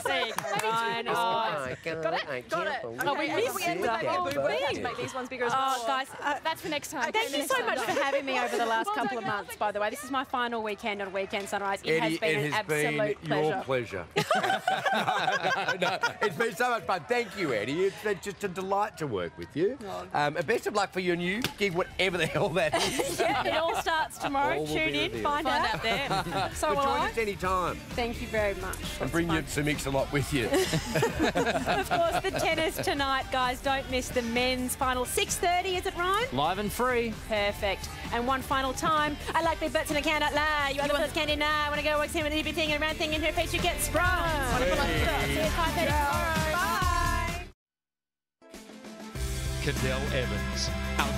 see. Fine. Got it? Got it. Oh, we missed it. Make these ones bigger as well. Oh, guys, that's for next time. Okay, Thank you next so time. much for having me over the last Well couple done, of months, by the way. This is my final weekend on Weekend Sunrise. It Eddie, has been an absolute your pleasure. No, it's been so much fun. Thank you, Eddie. It's been just a delight to work with you. Best of luck for your new gig, whatever the hell that is. Yeah, it all starts tomorrow. All will Tune be in, revealed. find out. there. So But will join I. us any time. Thank you very much. And bring your Mix a lot with you. Of course, the tennis tonight, guys. Don't miss the men's final. 6:30, is it, Ryan? Live and free. Perfect. And one final time. I like big butts and I cannot lie. You other fellas can't deny. I want to go work with the thing and round thing in her face. You get sprung. Wonderful. See you at 5:30 tomorrow. Bye. Cadell Evans, our